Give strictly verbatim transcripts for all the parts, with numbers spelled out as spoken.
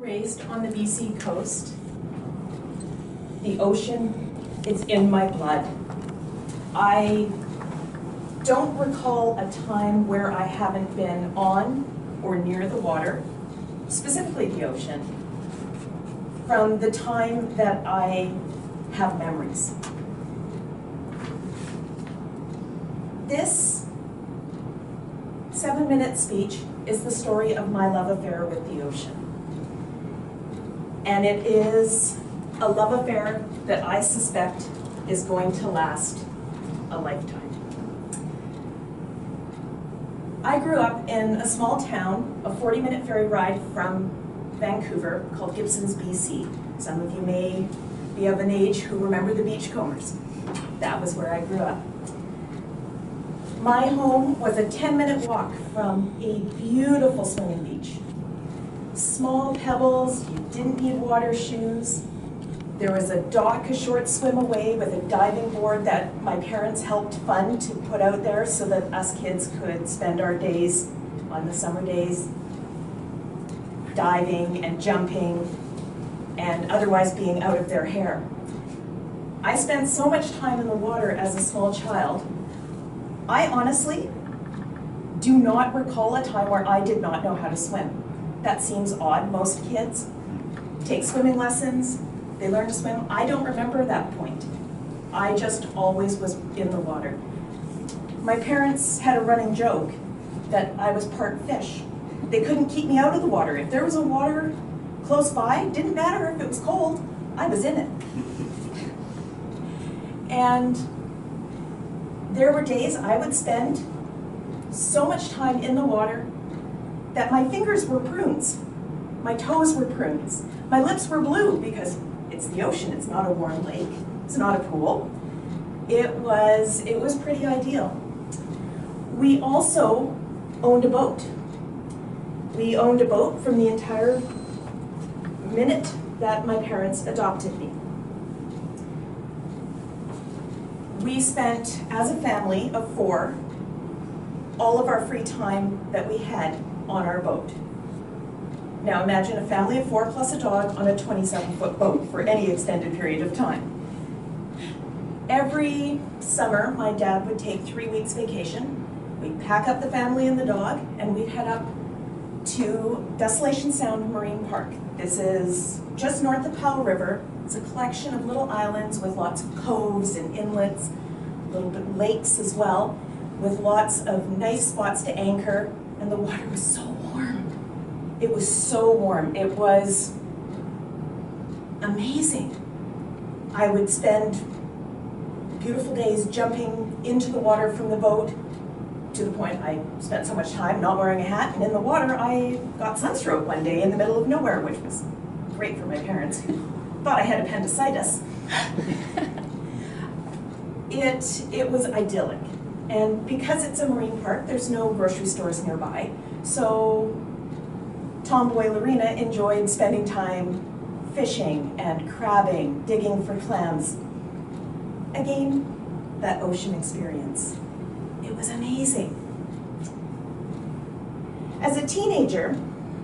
Raised on the B C coast. The ocean is in my blood. I don't recall a time where I haven't been on or near the water, specifically the ocean, from the time that I have memories. This seven-minute speech is the story of my love affair with the ocean. And it is a love affair that I suspect is going to last a lifetime. I grew up in a small town, a forty-minute ferry ride from Vancouver, called Gibsons, B C. Some of you may be of an age who remember the Beachcombers. That was where I grew up. My home was a ten-minute walk from a beautiful swimming beach. Small pebbles, you didn't need water shoes. There was a dock a short swim away with a diving board that my parents helped fund to put out there so that us kids could spend our days on the summer days diving and jumping and otherwise being out of their hair. I spent so much time in the water as a small child. I honestly do not recall a time where I did not know how to swim. That seems odd. Most kids take swimming lessons, they learn to swim. I don't remember that point. I just always was in the water. My parents had a running joke that I was part fish. They couldn't keep me out of the water. If there was a water close by, didn't matter if it was cold, I was in it. And there were days I would spend so much time in the water that my fingers were prunes, my toes were prunes, my lips were blue because it's the ocean, it's not a warm lake, it's not a pool. It was, it was pretty ideal. We also owned a boat. We owned a boat from the entire minute that my parents adopted me. We spent, as a family of four, all of our free time that we had on our boat. Now imagine a family of four plus a dog on a twenty-seven foot boat for any extended period of time. Every summer, my dad would take three weeks vacation. We'd pack up the family and the dog, and we'd head up to Desolation Sound Marine Park. This is just north of Powell River. It's a collection of little islands with lots of coves and inlets, little bit of lakes as well, with lots of nice spots to anchor, and the water was so warm. It was so warm. It was amazing. I would spend beautiful days jumping into the water from the boat, to the point I spent so much time not wearing a hat, and in the water I got sunstroke one day in the middle of nowhere, which was great for my parents who thought I had appendicitis. it, it was idyllic. And because it's a marine park, there's no grocery stores nearby. So Tomboy Laurena enjoyed spending time fishing and crabbing, digging for clams. Again, that ocean experience. It was amazing. As a teenager,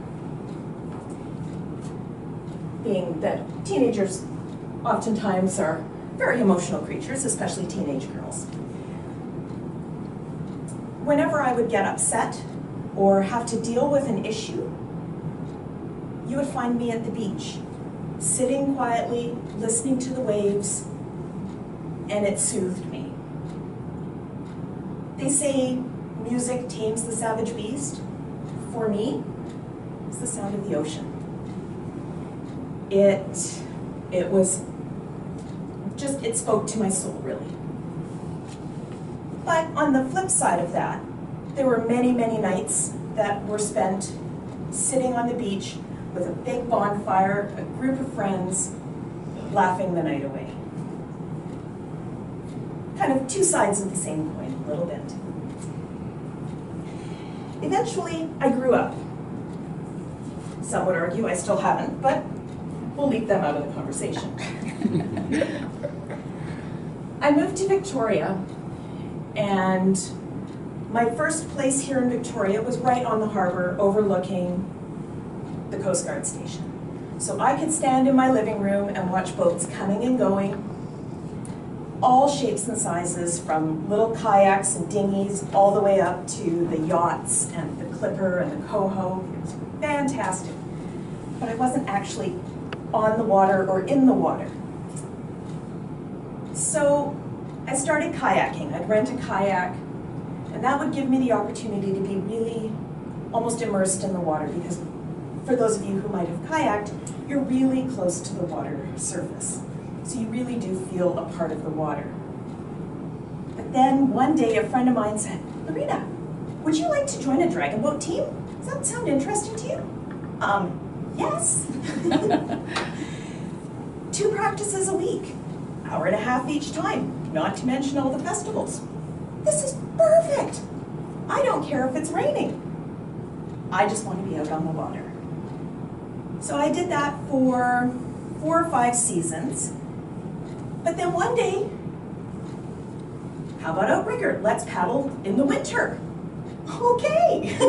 being that teenagers oftentimes are very emotional creatures, especially teenage girls. Whenever I would get upset or have to deal with an issue, you would find me at the beach, sitting quietly, listening to the waves, and it soothed me. They say music tames the savage beast. For me, it's the sound of the ocean. It, it was just, it spoke to my soul, really. But on the flip side of that, there were many, many nights that were spent sitting on the beach with a big bonfire, a group of friends, laughing the night away. Kind of two sides of the same coin, a little bit. Eventually, I grew up. Some would argue I still haven't, but we'll leave them out of the conversation. I moved to Victoria, and my first place here in Victoria was right on the harbor overlooking the Coast Guard station. So I could stand in my living room and watch boats coming and going, all shapes and sizes, from little kayaks and dinghies all the way up to the yachts and the clipper and the coho. It was fantastic. But I wasn't actually on the water or in the water. So I started kayaking. I'd rent a kayak, and that would give me the opportunity to be really almost immersed in the water, because for those of you who might have kayaked, you're really close to the water surface. So you really do feel a part of the water. But then one day a friend of mine said, "Laurena, would you like to join a dragon boat team? Does that sound interesting to you?" Um, yes. Two practices a week, hour and a half each time, not to mention all the festivals. This is perfect. I don't care if it's raining. I just want to be out on the water. So I did that for four or five seasons. But then one day, how about outrigger? Let's paddle in the winter. Okay.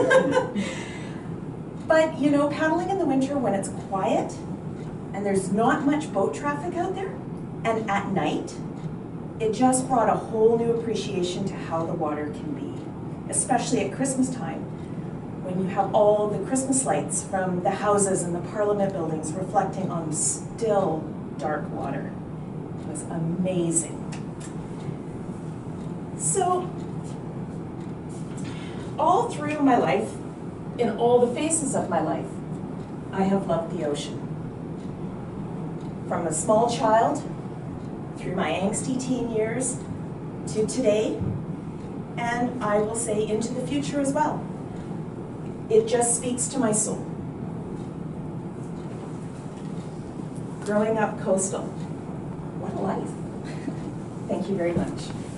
But you know, paddling in the winter when it's quiet and there's not much boat traffic out there, and at night, it just brought a whole new appreciation to how the water can be, especially at Christmas time, when you have all the Christmas lights from the houses and the Parliament buildings reflecting on still dark water. It was amazing. So, all through my life, in all the phases of my life, I have loved the ocean. From a small child, through my angsty teen years, to today, and I will say into the future as well. It just speaks to my soul. Growing up coastal, what a life. Thank you very much.